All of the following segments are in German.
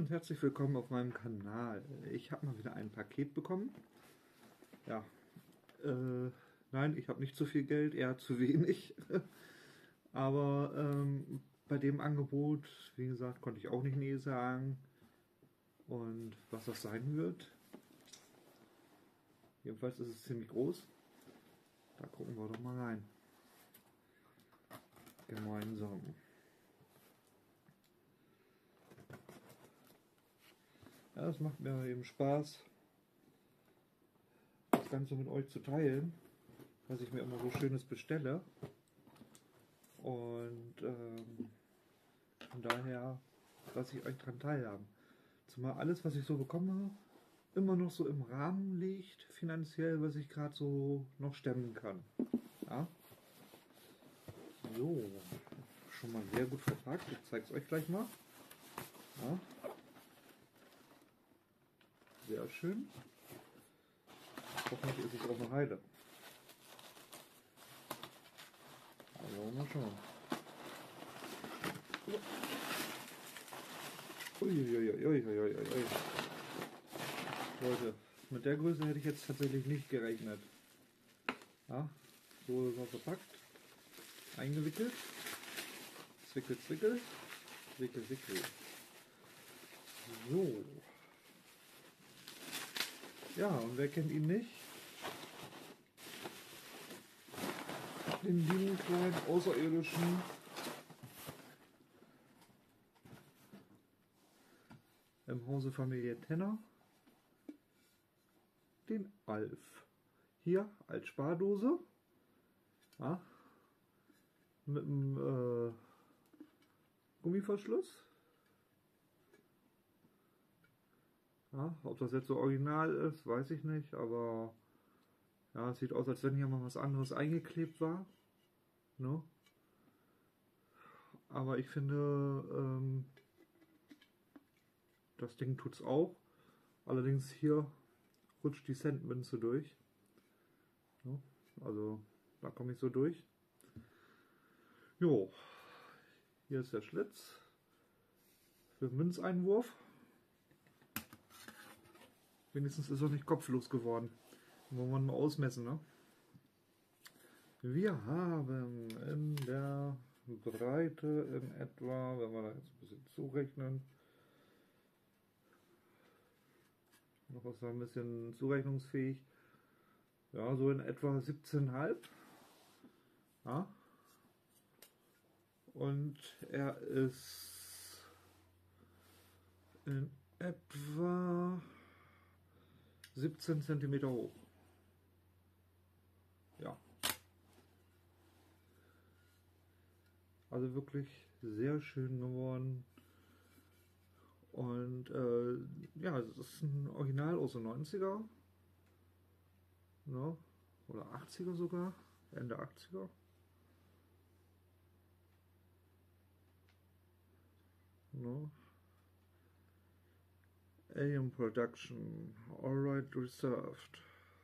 und herzlich willkommen auf meinem Kanal. Ich habe mal wieder ein Paket bekommen. Ja, nein, ich habe nicht zu viel Geld, eher zu wenig. Aber bei dem Angebot, wie gesagt, konnte ich auch nicht nee sagen. Und was das sein wird, jedenfalls ist es ziemlich groß. Da gucken wir doch mal rein. Gemeinsam. Ja, es macht mir eben Spaß, das Ganze mit euch zu teilen, was ich mir immer so Schönes bestelle. Und von daher lasse ich euch daran teilhaben. Zumal alles, was ich so bekomme, immer noch so im Rahmen liegt, finanziell, was ich gerade so noch stemmen kann. Ja? So, schon mal sehr gut verpackt. Ich zeige es euch gleich mal. Ja? Sehr schön. Hoffentlich ist es auch eine Heile. Also mal schauen. Uiuiuiuiuiui. Leute, mit der Größe hätte ich jetzt tatsächlich nicht gerechnet. Ja, so ist er verpackt. Eingewickelt. Zwickel, zwickel. Wickel, wickel. So. Ja, und wer kennt ihn nicht? Den lieben kleinen Außerirdischen im Hause Familie Tenner, den Alf. Hier als Spardose, ja, mit einem Gummiverschluss. Ja, ob das jetzt so original ist, weiß ich nicht, aber ja, es sieht aus, als wenn hier mal was anderes eingeklebt war. Ne? Aber ich finde, das Ding tut's auch. Allerdings hier rutscht die Centmünze durch. Ne? Also da komme ich so durch. Jo, hier ist der Schlitz für Münzeinwurf. Wenigstens ist er nicht kopflos geworden. Wollen wir mal ausmessen, ne? Wir haben in der Breite in etwa, wenn wir da jetzt ein bisschen zurechnen, noch was ein bisschen zurechnungsfähig, ja, so in etwa 17,5. Ja. Und er ist in etwa 17 cm hoch. Ja. Also wirklich sehr schön geworden. Und ja, es ist ein Original aus den 90er. Ne? Oder 80er sogar. Ende 80er. Ne? Alien Production. Alright Reserved.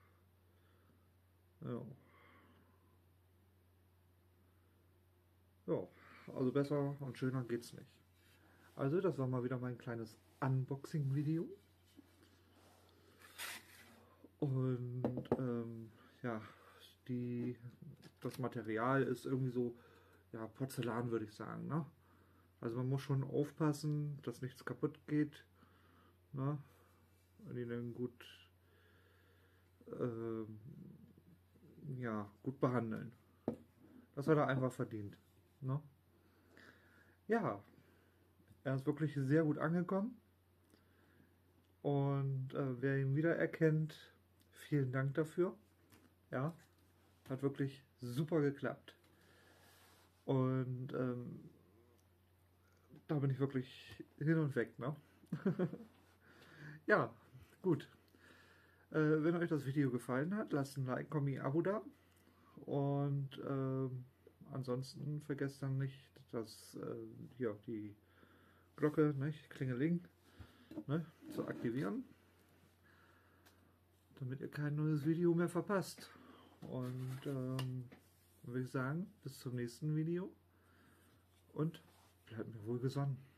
Ja. Ja, also besser und schöner geht's nicht. Also das war mal wieder mein kleines Unboxing-Video. Und ja, das Material ist irgendwie so, ja, Porzellan würde ich sagen. Ne? Also man muss schon aufpassen, dass nichts kaputt geht. Ne? Und ihn dann gut, ja, gut behandeln. Das hat er einfach verdient. Ne? Ja, er ist wirklich sehr gut angekommen. Und wer ihn wiedererkennt, vielen Dank dafür. Ja, hat wirklich super geklappt. Und da bin ich wirklich hin und weg. Ne? Ja, gut. Wenn euch das Video gefallen hat, lasst ein Like, Kommi, Abo da. Und ansonsten vergesst dann nicht, dass hier die Glocke, nicht, Klingeling, ne, zu aktivieren, damit ihr kein neues Video mehr verpasst. Und würde ich sagen, bis zum nächsten Video und bleibt mir wohl gesonnen.